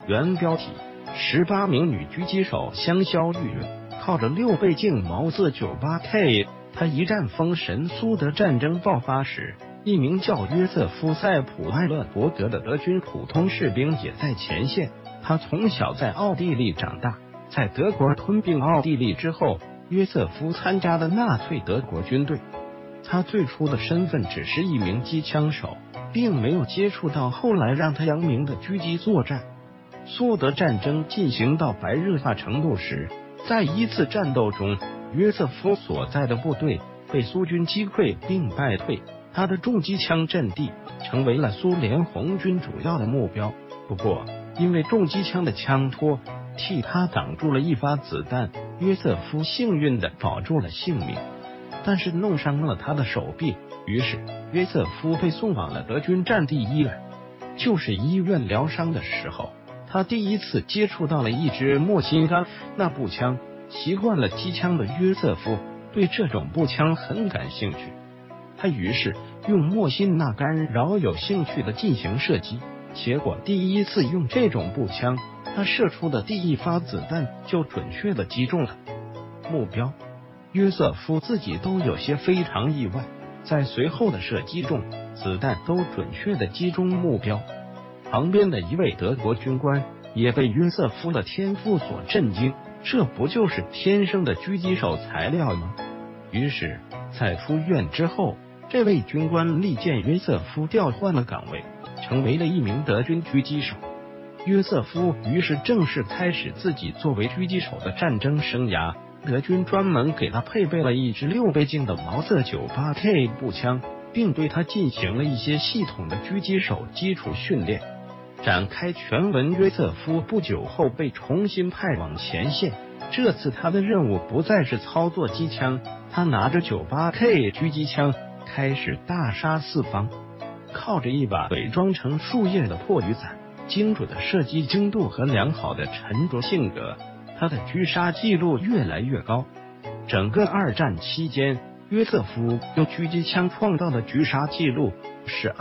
原标题：18名女狙击手香消玉殒，靠着6倍镜毛瑟 98K。他一战封神。苏德战争爆发时，一名叫约瑟夫·塞普艾勒伯格的德军普通士兵也在前线。他从小在奥地利长大，在德国吞并奥地利之后，约瑟夫参加了纳粹德国军队。他最初的身份只是一名机枪手，并没有接触到后来让他扬名的狙击作战。苏德战争进行到白热化程度时，在一次战斗中，约瑟夫所在的部队被苏军击溃并败退，他的重机枪阵地成为了苏联红军主要的目标。不过，因为重机枪的枪托替他挡住了一发子弹，约瑟夫幸运地保住了性命，但是弄伤了他的手臂，于是约瑟夫被送往了德军战地医院。就是医院疗伤的时候，他第一次接触到了一支莫辛甘那步枪。习惯了机枪的约瑟夫对这种步枪很感兴趣，他于是用莫辛纳甘饶有兴趣的进行射击。结果第一次用这种步枪，他射出的第一发子弹就准确的击中了目标。约瑟夫自己都有些非常意外，在随后的射击中，子弹都准确的击中目标。旁边的一位德国军官也被约瑟夫的天赋所震惊，这不就是天生的狙击手材料吗？于是，在出院之后，这位军官力荐约瑟夫调换了岗位，成为了一名德军狙击手。约瑟夫于是正式开始自己作为狙击手的战争生涯。德军专门给他配备了一支6倍镜的毛瑟 98K 步枪，并对他进行了一些系统的狙击手基础训练。展开全文。约瑟夫不久后被重新派往前线，这次他的任务不再是操作机枪，他拿着 98K 狙击枪开始大杀四方。靠着一把伪装成树叶的破雨伞，精准的射击精度和良好的沉着性格，他的狙杀记录越来越高。整个二战期间，约瑟夫用狙击枪创造的狙杀记录是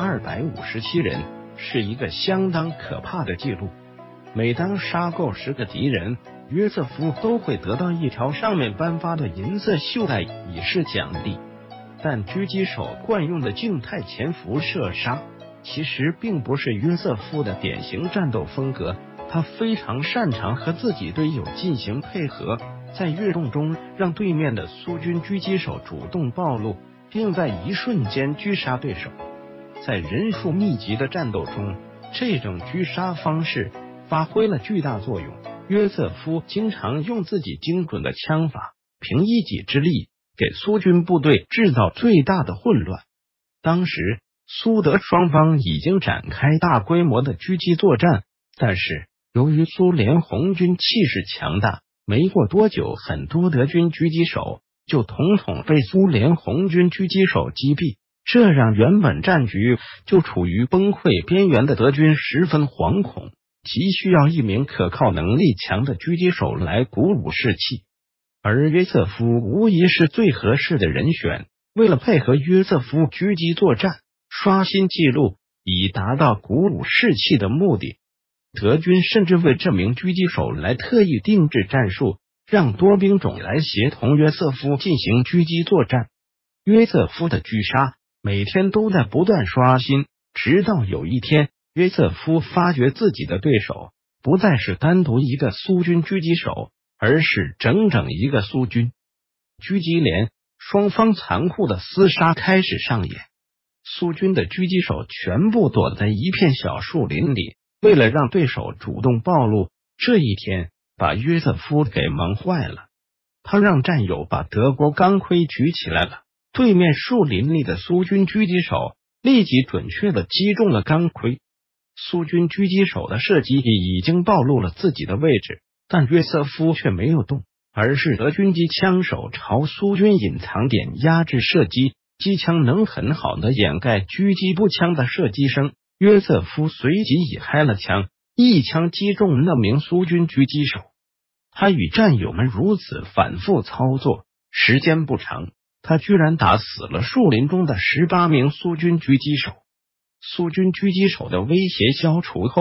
257人，是一个相当可怕的记录。每当杀够10个敌人，约瑟夫都会得到一条上面颁发的银色袖带以示奖励。但狙击手惯用的静态潜伏射杀其实并不是约瑟夫的典型战斗风格，他非常擅长和自己队友进行配合，在跃动中让对面的苏军狙击手主动暴露，并在一瞬间狙杀对手。在人数密集的战斗中，这种狙杀方式发挥了巨大作用。约瑟夫经常用自己精准的枪法，凭一己之力给苏军部队制造最大的混乱。当时苏德双方已经展开大规模的狙击作战，但是由于苏联红军气势强大，没过多久，很多德军狙击手就统统被苏联红军狙击手击毙，这让原本战局就处于崩溃边缘的德军十分惶恐，急需要一名可靠能力强的狙击手来鼓舞士气。而约瑟夫无疑是最合适的人选。为了配合约瑟夫狙击作战，刷新纪录，以达到鼓舞士气的目的，德军甚至为这名狙击手来特意定制战术，让多兵种来协同约瑟夫进行狙击作战。约瑟夫的狙杀每天都在不断刷新，直到有一天，约瑟夫发觉自己的对手不再是单独一个苏军狙击手，而是整整一个苏军狙击连。双方残酷的厮杀开始上演，苏军的狙击手全部躲在一片小树林里，为了让对手主动暴露。这一天把约瑟夫给忙坏了，他让战友把德国钢盔举起来了，对面树林里的苏军狙击手立即准确的击中了钢盔。苏军狙击手的射击已经暴露了自己的位置，但约瑟夫却没有动，而是德军机枪手朝苏军隐藏点压制射击，机枪能很好的掩盖狙击步枪的射击声。约瑟夫随即也开了枪，一枪击中那名苏军狙击手。他与战友们如此反复操作，时间不长，他居然打死了树林中的18名苏军狙击手。苏军狙击手的威胁消除后，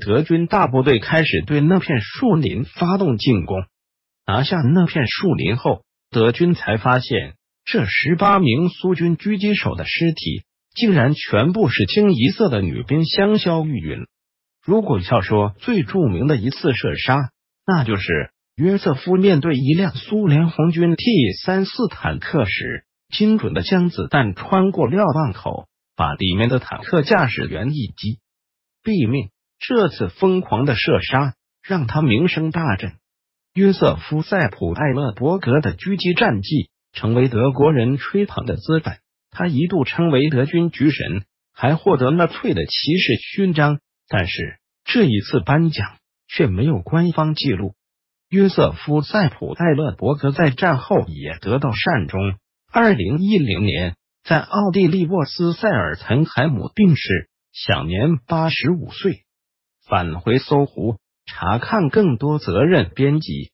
德军大部队开始对那片树林发动进攻。拿下那片树林后，德军才发现这18名苏军狙击手的尸体竟然全部是清一色的女兵香消玉殒。如果要说最著名的一次射杀，那就是约瑟夫面对一辆苏联红军 T-34坦克时，精准的将子弹穿过瞭望口，把里面的坦克驾驶员一击毙命。这次疯狂的射杀让他名声大振。约瑟夫·塞普艾勒伯格的狙击战绩成为德国人吹捧的资本，他一度称为德军狙神，还获得纳粹的骑士勋章，但是这一次颁奖却没有官方记录。约瑟夫·塞普艾勒伯格在战后也得到善终，2010年在奥地利沃斯塞尔岑海姆病逝，享年85岁。返回搜狐，查看更多责任编辑。